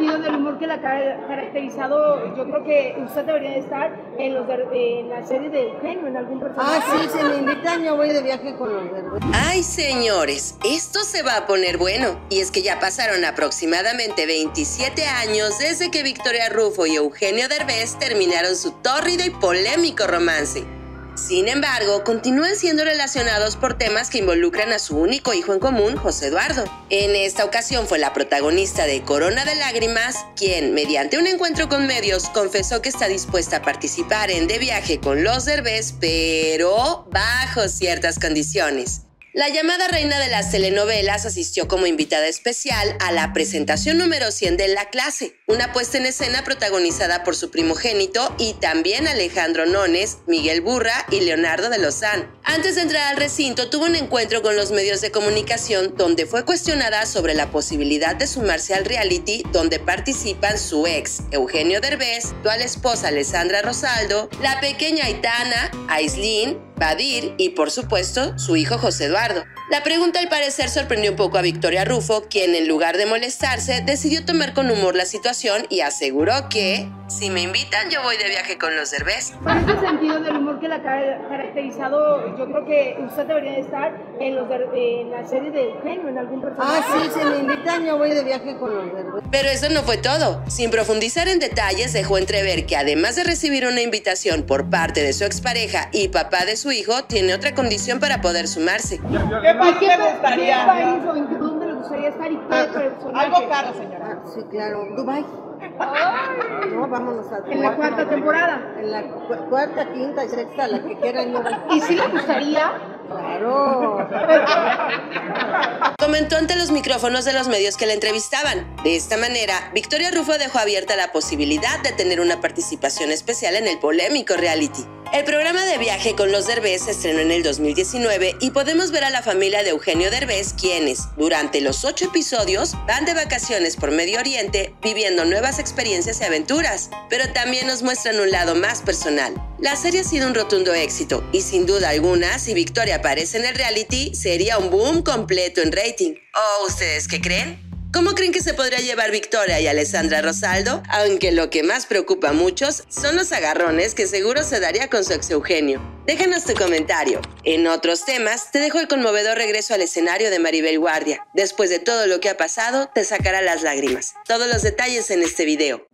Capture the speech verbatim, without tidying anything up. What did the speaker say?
sentido del humor que la ha caracterizado, yo creo que usted debería estar en, los de, en la serie de Eugenio, en algún personaje. Ah, sí, si me invitan yo voy de viaje con los Derbez. Ay, señores, esto se va a poner bueno. Y es que ya pasaron aproximadamente veintisiete años desde que Victoria Rufo y Eugenio Derbez terminaron su tórrido y polémico romance. Sin embargo, continúan siendo relacionados por temas que involucran a su único hijo en común, José Eduardo. En esta ocasión fue la protagonista de Corona de Lágrimas, quien, mediante un encuentro con medios, confesó que está dispuesta a participar en De Viaje con los Derbez, pero bajo ciertas condiciones. La llamada reina de las telenovelas asistió como invitada especial a la presentación número cien de La Clase, una puesta en escena protagonizada por su primogénito y también Alejandro Nones, Miguel Burra y Leonardo de Lozán. Antes de entrar al recinto, tuvo un encuentro con los medios de comunicación donde fue cuestionada sobre la posibilidad de sumarse al reality donde participan su ex, Eugenio Derbez, su actual esposa Alessandra Rosaldo, la pequeña Aitana, Aislinn, Badir y, por supuesto, su hijo José Eduardo. La pregunta al parecer sorprendió un poco a Victoria Rufo, quien en lugar de molestarse, decidió tomar con humor la situación y aseguró que si me invitan yo voy de viaje con los Derbez. En ese sentido del humor que la ha caracterizado, yo creo que usted debería estar en, los de, en la serie de Eugenio, en algún personaje. Ah, sí, si me invitan yo voy de viaje con los Derbez. Pero eso no fue todo. Sin profundizar en detalles, dejó entrever que además de recibir una invitación por parte de su expareja y papá de su hijo, tiene otra condición para poder sumarse. ¿Qué país te gustaría? ¿Qué país o en dónde le gustaría estar y qué personaje? Algo caro, señora. Ah, sí, claro. Dubái. Ay. No, vámonos a En la cuarta temporada. En la cu cuarta, quinta y sexta, la que quieran. Yo... ¿Y si le gustaría? Claro. Comentó ante los micrófonos de los medios que la entrevistaban. De esta manera, Victoria Rufo dejó abierta la posibilidad de tener una participación especial en el polémico reality. El programa De Viaje con los Derbez se estrenó en el dos mil diecinueve y podemos ver a la familia de Eugenio Derbez, quienes, durante los ocho episodios, van de vacaciones por Medio Oriente viviendo nuevas experiencias y aventuras. Pero también nos muestran un lado más personal. La serie ha sido un rotundo éxito y sin duda alguna, si Victoria aparece en el reality, sería un boom completo en rating. ¿O ustedes qué creen? ¿Cómo creen que se podría llevar Victoria y Alessandra Rosaldo? Aunque lo que más preocupa a muchos son los agarrones que seguro se daría con su ex Eugenio. Déjanos tu comentario. En otros temas, te dejo el conmovedor regreso al escenario de Maribel Guardia. Después de todo lo que ha pasado, te sacará las lágrimas. Todos los detalles en este video.